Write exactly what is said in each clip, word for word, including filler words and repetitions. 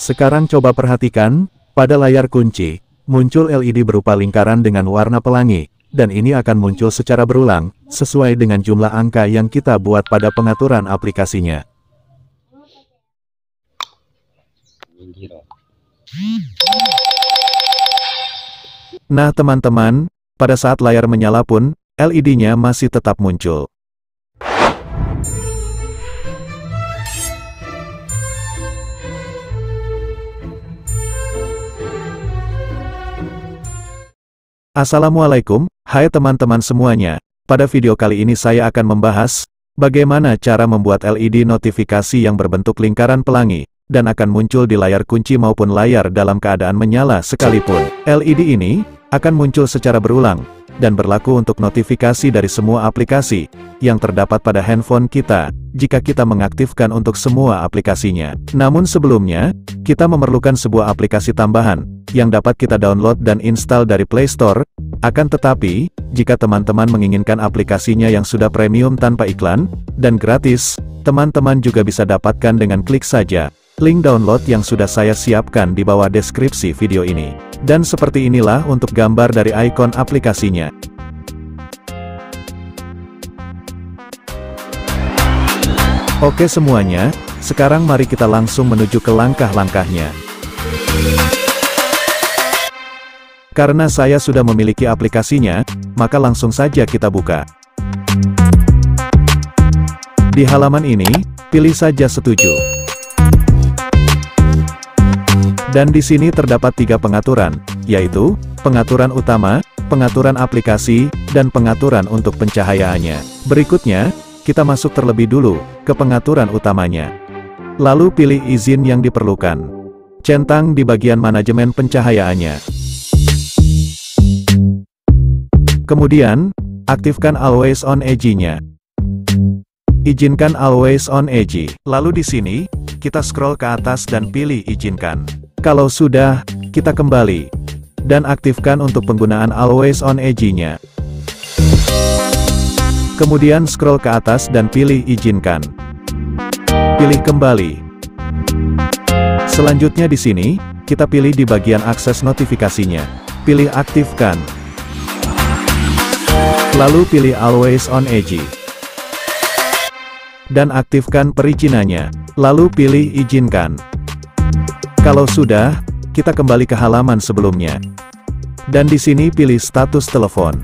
Sekarang coba perhatikan, pada layar kunci, muncul L E D berupa lingkaran dengan warna pelangi, dan ini akan muncul secara berulang, sesuai dengan jumlah angka yang kita buat pada pengaturan aplikasinya. Nah teman-teman, pada saat layar menyala pun, L E D-nya masih tetap muncul. Assalamualaikum, hai teman-teman semuanya. Pada video kali ini saya akan membahas bagaimana cara membuat L E D notifikasi yang berbentuk lingkaran pelangi dan akan muncul di layar kunci maupun layar dalam keadaan menyala sekalipun. L E D ini akan muncul secara berulang dan berlaku untuk notifikasi dari semua aplikasi yang terdapat pada handphone kita jika kita mengaktifkan untuk semua aplikasinya. Namun sebelumnya, kita memerlukan sebuah aplikasi tambahan yang dapat kita download dan install dari Play Store. Akan tetapi, jika teman-teman menginginkan aplikasinya yang sudah premium tanpa iklan dan gratis, teman-teman juga bisa dapatkan dengan klik saja link download yang sudah saya siapkan di bawah deskripsi video ini. Dan seperti inilah untuk gambar dari ikon aplikasinya. Oke semuanya, sekarang mari kita langsung menuju ke langkah-langkahnya. Karena saya sudah memiliki aplikasinya, maka langsung saja kita buka. Di halaman ini, pilih saja setuju. Dan di sini terdapat tiga pengaturan, yaitu pengaturan utama, pengaturan aplikasi, dan pengaturan untuk pencahayaannya. Berikutnya, kita masuk terlebih dulu ke pengaturan utamanya. Lalu pilih izin yang diperlukan. Centang di bagian manajemen pencahayaannya. Kemudian, aktifkan Always On Edge-nya. Izinkan Always On Edge. Lalu di sini, kita scroll ke atas dan pilih Izinkan. Kalau sudah, kita kembali dan aktifkan untuk penggunaan Always On Edge-nya. Kemudian scroll ke atas dan pilih Izinkan. Pilih kembali. Selanjutnya di sini, kita pilih di bagian akses notifikasinya. Pilih Aktifkan. Lalu pilih Always On Edge. Dan aktifkan perizinannya. Lalu pilih Izinkan. Kalau sudah, kita kembali ke halaman sebelumnya. Dan di sini pilih status telepon.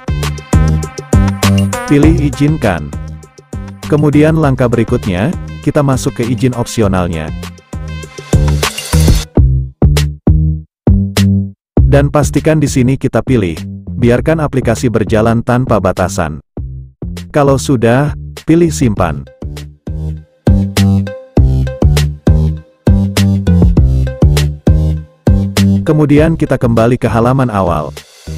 Pilih Izinkan. Kemudian langkah berikutnya, kita masuk ke izin opsionalnya. Dan pastikan di sini kita pilih, biarkan aplikasi berjalan tanpa batasan. Kalau sudah, pilih simpan. Kemudian kita kembali ke halaman awal.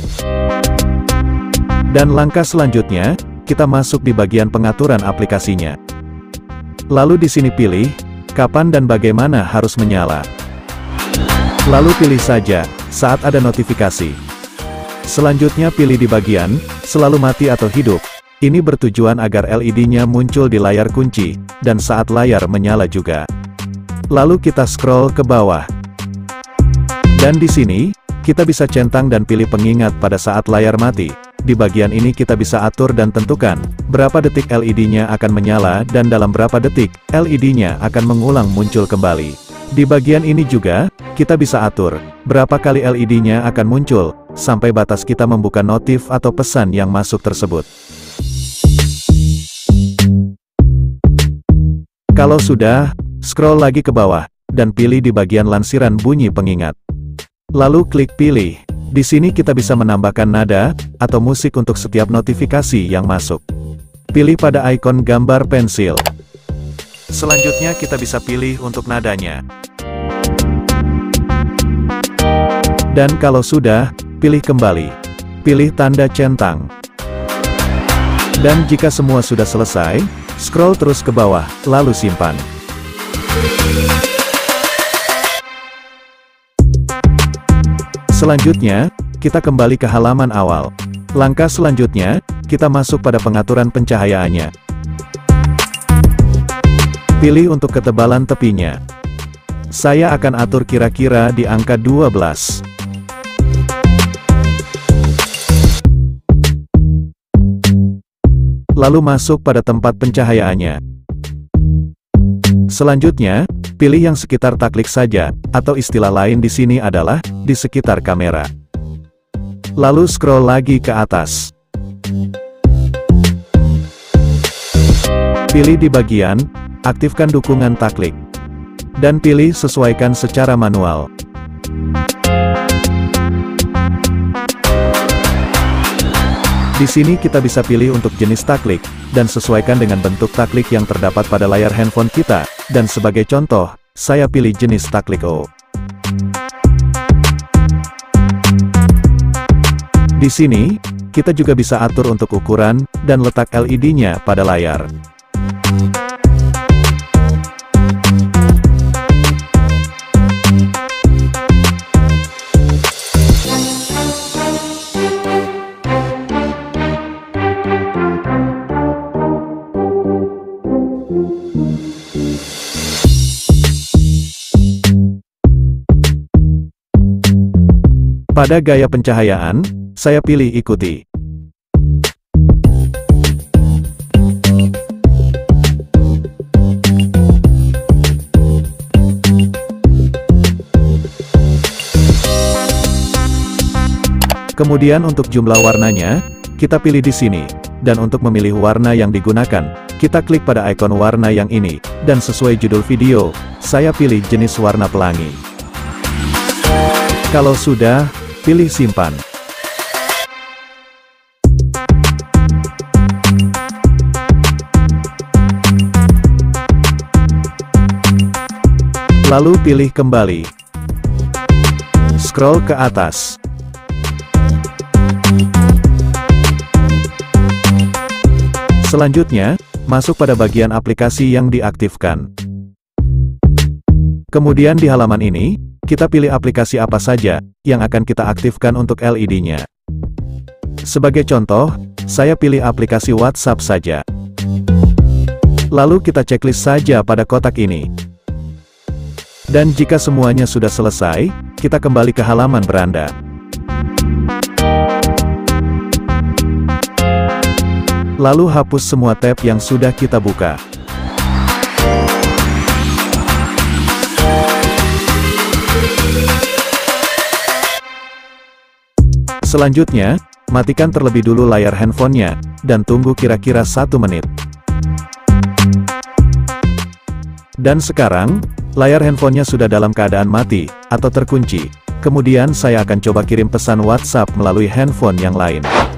Dan langkah selanjutnya, kita masuk di bagian pengaturan aplikasinya. Lalu di sini pilih, kapan dan bagaimana harus menyala. Lalu pilih saja, saat ada notifikasi. Selanjutnya pilih di bagian, selalu mati atau hidup. Ini bertujuan agar L E D-nya muncul di layar kunci, dan saat layar menyala juga. Lalu kita scroll ke bawah. Dan di sini, kita bisa centang dan pilih pengingat pada saat layar mati. Di bagian ini kita bisa atur dan tentukan, berapa detik L E D-nya akan menyala dan dalam berapa detik, L E D-nya akan mengulang muncul kembali. Di bagian ini juga, kita bisa atur, berapa kali L E D-nya akan muncul, sampai batas kita membuka notif atau pesan yang masuk tersebut. Kalau sudah, scroll lagi ke bawah, dan pilih di bagian lansiran bunyi pengingat. Lalu klik pilih. Di sini kita bisa menambahkan nada atau musik untuk setiap notifikasi yang masuk. Pilih pada ikon gambar pensil. Selanjutnya kita bisa pilih untuk nadanya. Dan kalau sudah, pilih kembali. Pilih tanda centang. Dan jika semua sudah selesai, scroll terus ke bawah, lalu simpan. Selanjutnya, kita kembali ke halaman awal. Langkah selanjutnya, kita masuk pada pengaturan pencahayaannya. Pilih untuk ketebalan tepinya. Saya akan atur kira-kira di angka dua belas. Lalu masuk pada tempat pencahayaannya. Selanjutnya, pilih yang sekitar taklik saja, atau istilah lain di sini adalah, di sekitar kamera. Lalu scroll lagi ke atas. Pilih di bagian, aktifkan dukungan taklik. Dan pilih sesuaikan secara manual. Di sini kita bisa pilih untuk jenis taklik, dan sesuaikan dengan bentuk taklik yang terdapat pada layar handphone kita, dan sebagai contoh, saya pilih jenis taklik O. Di sini, kita juga bisa atur untuk ukuran, dan letak L E D-nya pada layar. Pada gaya pencahayaan, saya pilih ikuti. Kemudian untuk jumlah warnanya, kita pilih di sini. Dan untuk memilih warna yang digunakan, kita klik pada ikon warna yang ini, dan sesuai judul video, saya pilih jenis warna pelangi. Kalau sudah, pilih simpan. Lalu pilih kembali. Scroll ke atas. Selanjutnya, masuk pada bagian aplikasi yang diaktifkan. Kemudian di halaman ini, kita pilih aplikasi apa saja yang akan kita aktifkan untuk L E D-nya. Sebagai contoh, saya pilih aplikasi WhatsApp saja. Lalu kita checklist saja pada kotak ini. Dan jika semuanya sudah selesai, kita kembali ke halaman beranda. Lalu hapus semua tab yang sudah kita buka. Selanjutnya, matikan terlebih dulu layar handphonenya, dan tunggu kira-kira satu menit. Dan sekarang, layar handphonenya sudah dalam keadaan mati, atau terkunci. Kemudian saya akan coba kirim pesan WhatsApp melalui handphone yang lain.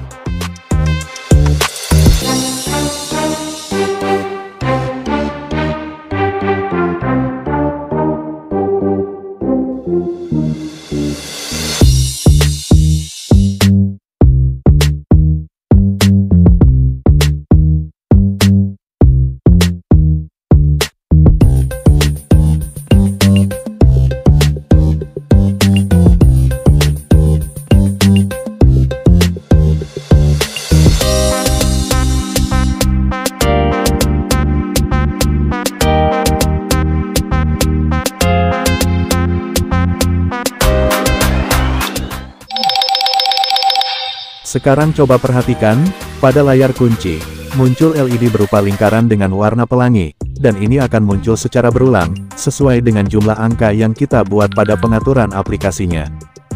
Sekarang coba perhatikan, pada layar kunci, muncul L E D berupa lingkaran dengan warna pelangi, dan ini akan muncul secara berulang, sesuai dengan jumlah angka yang kita buat pada pengaturan aplikasinya.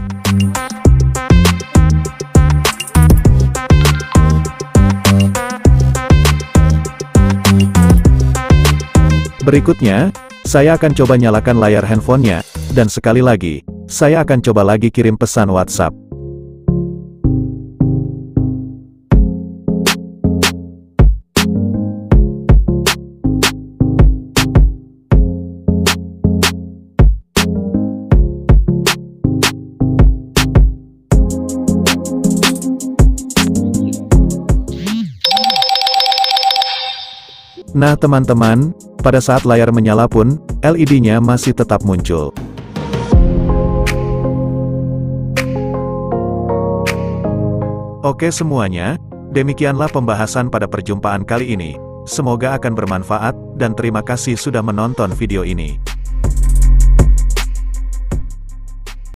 Berikutnya, saya akan coba nyalakan layar handphonenya, dan sekali lagi, saya akan coba lagi kirim pesan WhatsApp. Nah teman-teman, pada saat layar menyala pun, L E D-nya masih tetap muncul. Oke semuanya, demikianlah pembahasan pada perjumpaan kali ini. Semoga akan bermanfaat, dan terima kasih sudah menonton video ini.